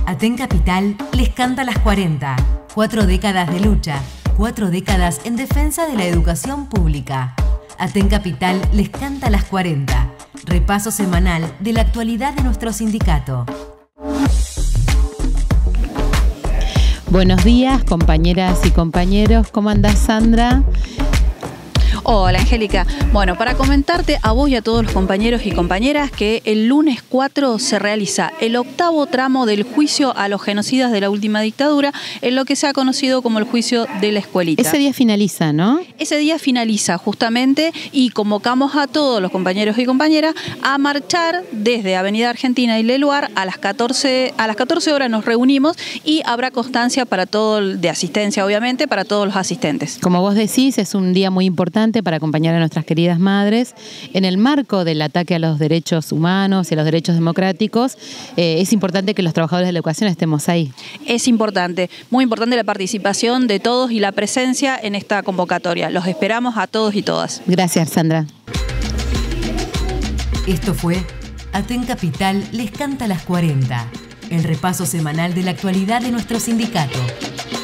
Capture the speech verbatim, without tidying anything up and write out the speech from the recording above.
Aten Capital les canta las cuarenta. Cuatro décadas de lucha, cuatro décadas en defensa de la educación pública. Aten Capital les canta las cuarenta. Repaso semanal de la actualidad de nuestro sindicato. Buenos días, compañeras y compañeros. ¿Cómo andás, Sandra? Hola, Angélica. Bueno, para comentarte a vos y a todos los compañeros y compañeras que el lunes cuatro se realiza el octavo tramo del juicio a los genocidas de la última dictadura, en lo que se ha conocido como el juicio de la escuelita. Ese día finaliza, ¿no? Ese día finaliza justamente y convocamos a todos los compañeros y compañeras a marchar desde Avenida Argentina y Leluar a las catorce, a las catorce horas nos reunimos y habrá constancia para todo, de asistencia obviamente, para todos los asistentes. Como vos decís, es un día muy importante para acompañar a nuestras queridas madres. En el marco del ataque a los derechos humanos y a los derechos democráticos, eh, es importante que los trabajadores de la educación estemos ahí. Es importante, muy importante la participación de todos y la presencia en esta convocatoria. Los esperamos a todos y todas. Gracias, Sandra. Esto fue Aten Capital les canta las cuarenta, el repaso semanal de la actualidad de nuestro sindicato.